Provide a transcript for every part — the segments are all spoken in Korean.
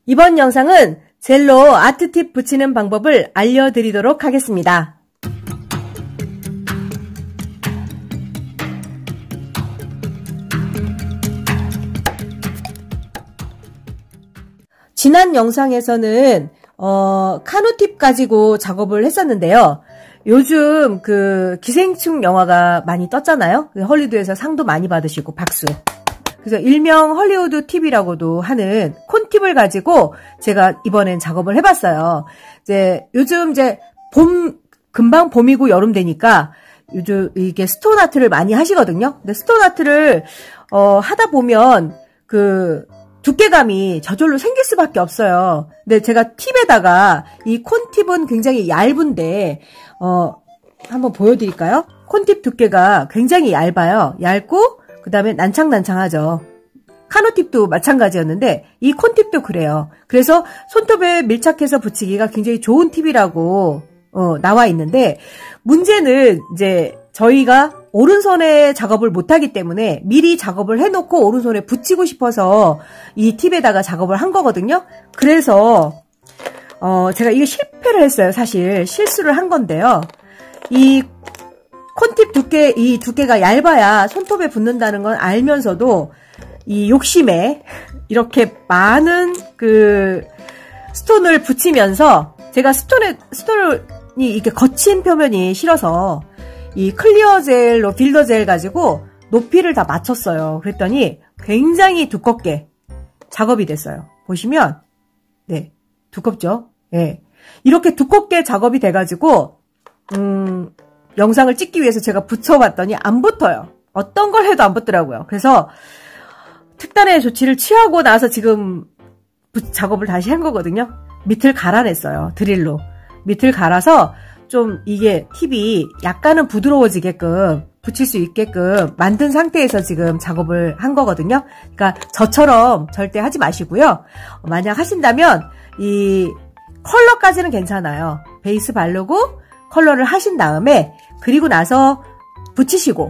이번 영상은 젤로 아트팁 붙이는 방법을 알려드리도록 하겠습니다. 지난 영상에서는 카누팁 가지고 작업을 했었는데요. 요즘 그 기생충 영화가 많이 떴잖아요. 헐리우드에서 상도 많이 받으시고 박수. 그래서 일명 헐리우드 팁이라고도 하는 콘팁을 가지고 제가 이번엔 작업을 해봤어요. 요즘 금방 봄이고 여름 되니까 요즘 이게 스톤 아트를 많이 하시거든요. 근데 스톤 아트를 하다 보면 그 두께감이 저절로 생길 수밖에 없어요. 근데 제가 팁에다가 이 콘팁은 굉장히 얇은데 한번 보여드릴까요? 콘팁 두께가 굉장히 얇아요. 얇고 그 다음에 난창난창하죠. 카누팁도 마찬가지였는데 이 콘팁도 그래요. 그래서 손톱에 밀착해서 붙이기가 굉장히 좋은 팁이라고 나와 있는데, 문제는 이제 저희가 오른손에 작업을 못하기 때문에 미리 작업을 해놓고 오른손에 붙이고 싶어서 이 팁에다가 작업을 한 거거든요. 그래서 제가 이게 실패를 했어요. 사실 실수를 한 건데요. 이 콘팁 이 두께가 얇아야 손톱에 붙는다는 건 알면서도 이 욕심에 이렇게 많은 그 스톤을 붙이면서 제가 스톤이 이렇게 거친 표면이 싫어서 이 클리어 젤로 빌더 젤 가지고 높이를 다 맞췄어요. 그랬더니 굉장히 두껍게 작업이 됐어요. 보시면 네, 두껍죠? 네. 이렇게 두껍게 작업이 돼가지고 영상을 찍기 위해서 제가 붙여봤더니 안 붙어요. 어떤 걸 해도 안 붙더라고요. 그래서 특단의 조치를 취하고 나서 지금 작업을 다시 한 거거든요. 밑을 갈아냈어요. 드릴로. 밑을 갈아서 좀 이게 팁이 약간은 부드러워지게끔 붙일 수 있게끔 만든 상태에서 지금 작업을 한 거거든요. 그러니까 저처럼 절대 하지 마시고요. 만약 하신다면 이 컬러까지는 괜찮아요. 베이스 바르고 컬러를 하신 다음에 그리고 나서 붙이시고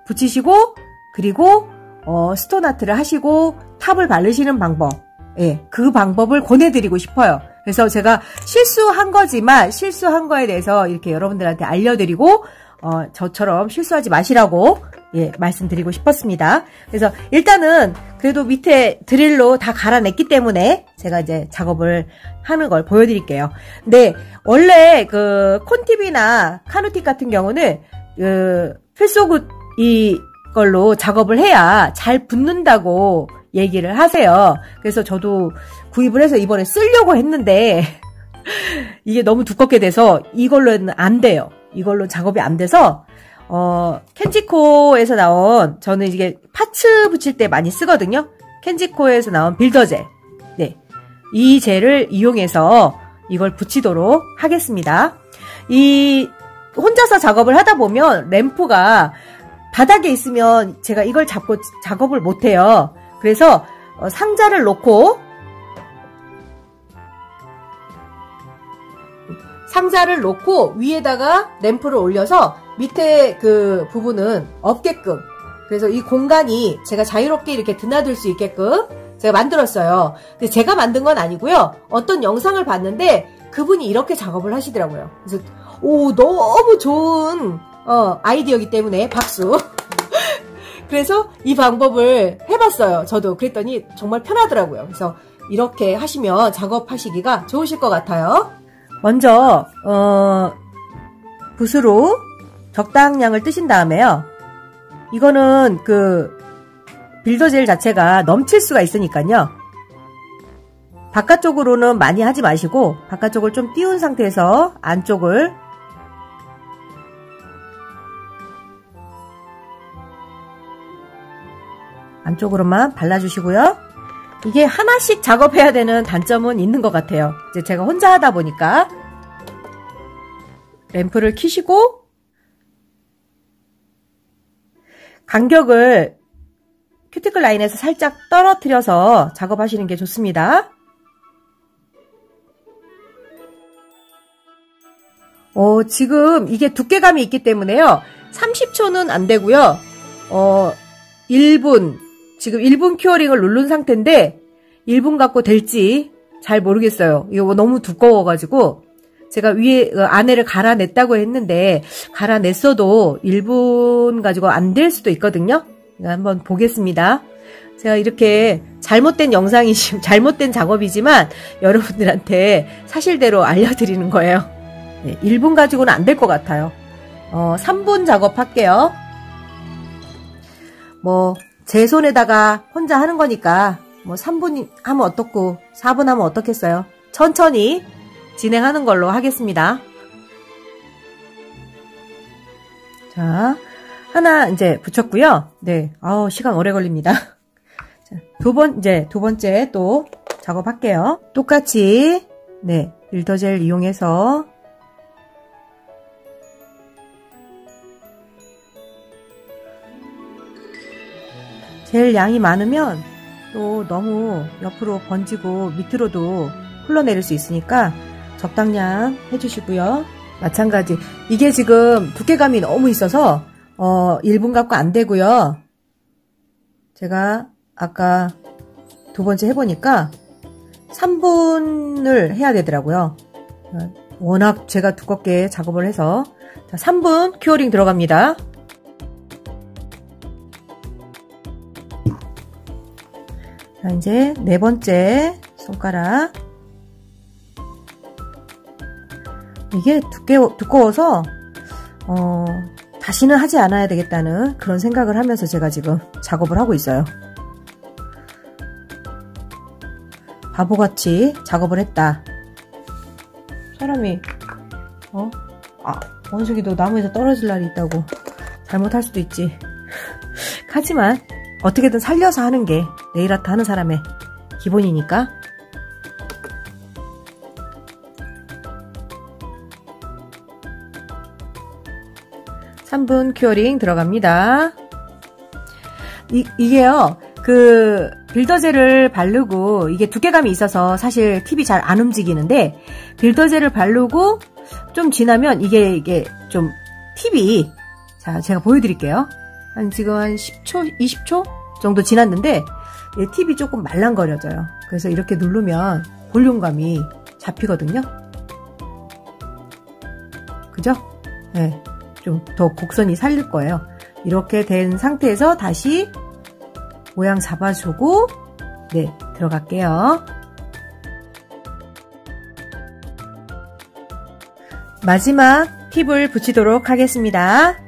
그리고 스톤 아트를 하시고 탑을 바르시는 방법, 예, 그 방법을 권해드리고 싶어요. 그래서 제가 실수한 거지만 실수한 거에 대해서 이렇게 여러분들한테 알려드리고 저처럼 실수하지 마시라고 말씀드리고 싶었습니다. 그래서 일단은 그래도 밑에 드릴로 다 갈아냈기 때문에 제가 이제 작업을 하는 걸 보여드릴게요. 근데 원래 그 콘팁이나 카누팁 같은 경우는 필소굿 이걸로 작업을 해야 잘 붙는다고 얘기를 하세요. 그래서 저도 구입을 해서 이번에 쓰려고 했는데 이게 너무 두껍게 돼서 이걸로는 안 돼요. 이걸로 작업이 안 돼서 켄지코에서 나온, 저는 이게 파츠 붙일 때 많이 쓰거든요. 켄지코에서 나온 빌더젤, 네, 이 젤을 이용해서 이걸 붙이도록 하겠습니다. 이 혼자서 작업을 하다 보면 램프가 바닥에 있으면 제가 이걸 잡고 작업을 못해요. 그래서 상자를 놓고 위에다가 램프를 올려서 밑에 그 부분은 없게끔, 그래서 이 공간이 제가 자유롭게 이렇게 드나들 수 있게끔 제가 만들었어요. 근데 제가 만든 건 아니고요. 어떤 영상을 봤는데 그분이 이렇게 작업을 하시더라고요. 그래서 너무 좋은 아이디어이기 때문에 박수. 그래서 이 방법을 해봤어요. 저도 그랬더니 정말 편하더라고요. 그래서 이렇게 하시면 작업하시기가 좋으실 것 같아요. 먼저 붓으로 적당량을 뜨신 다음에요. 이거는 그 빌더젤 자체가 넘칠 수가 있으니까요. 바깥쪽으로는 많이 하지 마시고 바깥쪽을 좀 띄운 상태에서 안쪽으로만 발라주시고요. 이게 하나씩 작업해야 되는 단점은 있는 것 같아요. 이제 제가 혼자 하다 보니까 램프를 켜시고 간격을 큐티클 라인에서 살짝 떨어뜨려서 작업하시는 게 좋습니다. 지금 이게 두께감이 있기 때문에요. 30초는 안 되고요. 1분, 지금 1분 큐어링을 누른 상태인데 1분 갖고 될지 잘 모르겠어요. 이거 너무 두꺼워가지고 제가 위에 안에를 갈아냈다고 했는데 갈아냈어도 1분 가지고 안 될 수도 있거든요. 한번 보겠습니다. 제가 이렇게 잘못된 잘못된 작업이지만 여러분들한테 사실대로 알려드리는 거예요. 네, 1분 가지고는 안 될 것 같아요. 3분 작업할게요. 뭐 제 손에다가 혼자 하는 거니까 뭐 3분 하면 어떻고 4분 하면 어떻겠어요. 천천히 진행하는 걸로 하겠습니다. 자, 하나 이제 붙였고요. 네, 시간 오래 걸립니다. 자, 두 번째 또 작업할게요. 똑같이 네, 빌더젤 이용해서 젤 양이 많으면 또 너무 옆으로 번지고 밑으로도 흘러내릴 수 있으니까 적당량 해주시고요. 마찬가지 이게 지금 두께감이 너무 있어서 1분 갖고 안 되고요. 제가 아까 두 번째 해보니까 3분을 해야 되더라고요. 워낙 제가 두껍게 작업을 해서 자, 3분 큐어링 들어갑니다. 자, 이제 네 번째 손가락 이게 두꺼워서 다시는 하지 않아야 되겠다는 그런 생각을 하면서 제가 지금 작업을 하고 있어요. 바보같이 작업을 했다. 사람이 원숭이도 나무에서 떨어질 날이 있다고 잘못할 수도 있지. 하지만 어떻게든 살려서 하는 게 네일아트 하는 사람의 기본이니까. (3분) 큐어링 들어갑니다. 이게요, 그 빌더젤을 바르고 이게 두께감이 있어서 사실 팁이 잘 안 움직이는데 빌더젤을 바르고 좀 지나면 이게 좀 팁이 자 제가 보여드릴게요. 지금 한 10초, 20초 정도 지났는데 팁이 조금 말랑거려져요. 그래서 이렇게 누르면 볼륨감이 잡히거든요. 그죠? 네, 좀 더 곡선이 살릴 거예요. 이렇게 된 상태에서 다시 모양 잡아주고 네, 들어갈게요. 마지막 팁을 붙이도록 하겠습니다.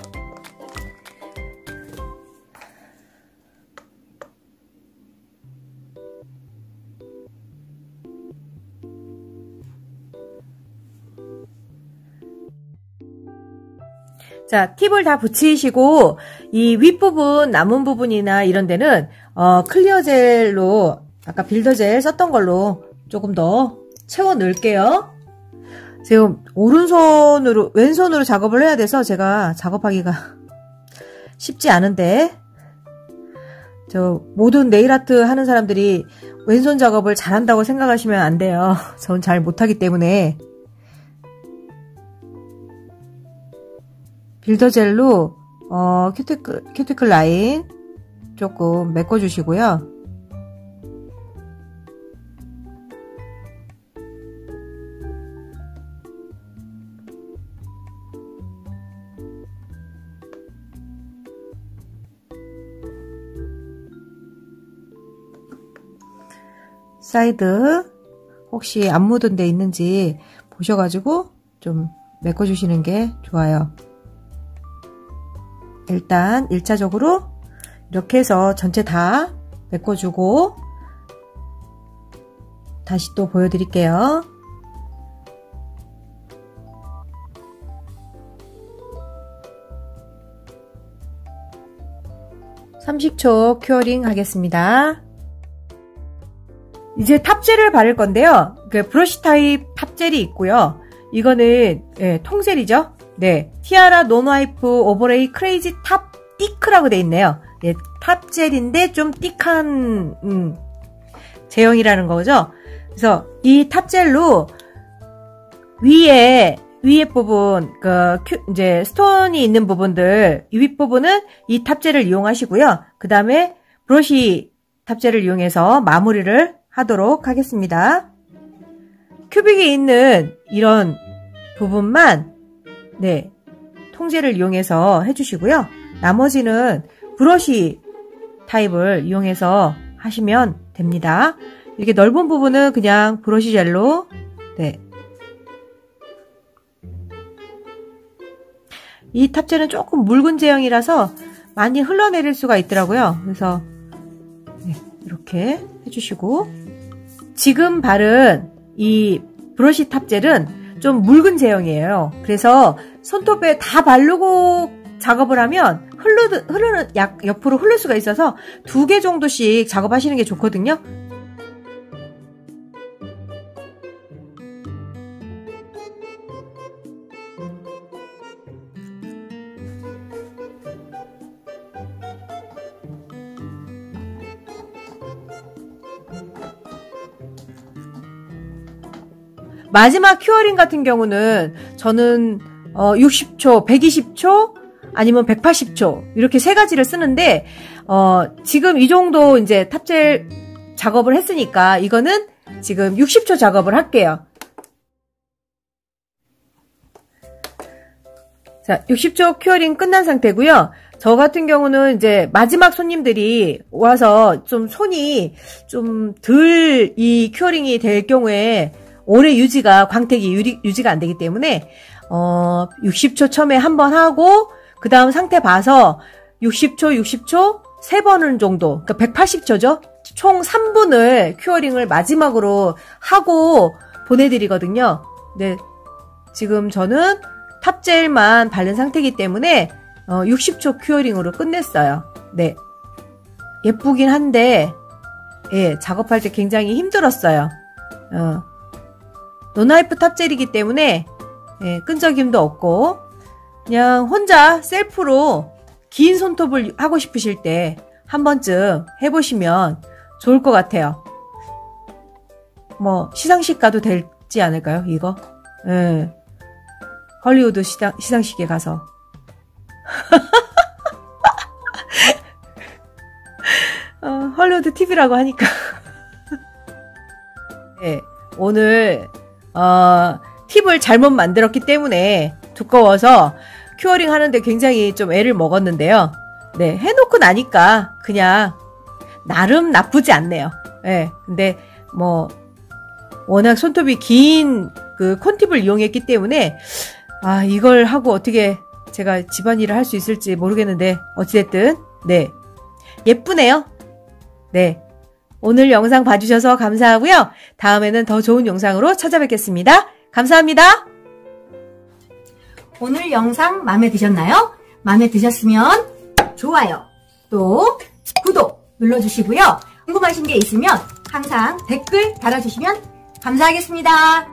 자, 팁을 다 붙이시고 이 윗부분 남은 부분이나 이런 데는 클리어 젤로 아까 빌더 젤 썼던 걸로 조금 더 채워 넣을게요. 지금 왼손으로 작업을 해야 돼서 제가 작업하기가 쉽지 않은데 모든 네일아트 하는 사람들이 왼손 작업을 잘한다고 생각하시면 안 돼요. 전 잘 못하기 때문에 빌더젤로 큐티클 라인 조금 메꿔주시고요. 사이드 혹시 안 묻은 데 있는지 보셔가지고 좀 메꿔주시는 게 좋아요. 일단 1차적으로 이렇게 해서 전체 다 메꿔주고 다시 또 보여드릴게요. (30초) 큐어링 하겠습니다. 이제 탑젤을 바를 건데요. 그 브러쉬 타입 탑젤이 있고요. 이거는 통젤이죠. 네, 티아라 노나이프 오버레이 크레이지 탑 띠크라고 돼 있네요. 예, 탑젤인데 좀 띠크한 제형이라는 거죠. 그래서 이 탑젤로 위에 부분 이제 스톤이 있는 부분들 이 윗부분은 이 탑젤을 이용하시고요. 그 다음에 브러쉬 탑젤을 이용해서 마무리를 하도록 하겠습니다. 큐빅에 있는 이런 부분만 네, 통제를 이용해서 해주시고요. 나머지는 브러쉬 타입을 이용해서 하시면 됩니다. 이렇게 넓은 부분은 그냥 브러쉬 젤로 네. 이 탑재는 조금 묽은 제형이라서 많이 흘러내릴 수가 있더라고요. 그래서 네, 이렇게 해주시고 지금 바른 이 브러쉬 탑젤은 좀 묽은 제형이에요. 그래서 손톱에 다 바르고 작업을 하면 옆으로 흐를 수가 있어서 2개 정도씩 작업하시는 게 좋거든요. 마지막 큐어링 같은 경우는 저는 60초, 120초, 아니면 180초 이렇게 3가지를 쓰는데 지금 이 정도 이제 탑젤 작업을 했으니까 이거는 지금 60초 작업을 할게요. 자, 60초 큐어링 끝난 상태고요. 저 같은 경우는 이제 마지막 손님들이 와서 좀 손이 좀 덜 이 큐어링이 될 경우에 오래 광택이 유지가 안 되기 때문에 60초 처음에 한번 하고 그 다음 상태 봐서 60초 3번은 정도, 그러니까 180초죠. 총 3분을 큐어링을 마지막으로 하고 보내드리거든요. 네, 지금 저는 탑젤만 바른 상태이기 때문에 60초 큐어링으로 끝냈어요. 네, 예쁘긴 한데 예, 작업할 때 굉장히 힘들었어요. 노나이프 탑젤이기 때문에 예, 끈적임도 없고 그냥 혼자 셀프로 긴 손톱을 하고 싶으실 때 한 번쯤 해보시면 좋을 것 같아요. 뭐 시상식 가도 되지 않을까요? 이거? 예. 헐리우드 시상식에 가서 헐리우드 TV라고 하니까 네, 오늘 팁을 잘못 만들었기 때문에 두꺼워서 큐어링 하는데 굉장히 좀 애를 먹었는데요. 네, 해놓고 나니까 그냥 나름 나쁘지 않네요. 네, 근데 뭐 워낙 손톱이 긴 그 콘팁을 이용했기 때문에 이걸 하고 어떻게 제가 집안일을 할 수 있을지 모르겠는데 어찌됐든 네, 예쁘네요. 네, 오늘 영상 봐주셔서 감사하고요. 다음에는 더 좋은 영상으로 찾아뵙겠습니다. 감사합니다. 오늘 영상 마음에 드셨나요? 마음에 드셨으면 좋아요, 또 구독 눌러주시고요. 궁금하신 게 있으면 항상 댓글 달아주시면 감사하겠습니다.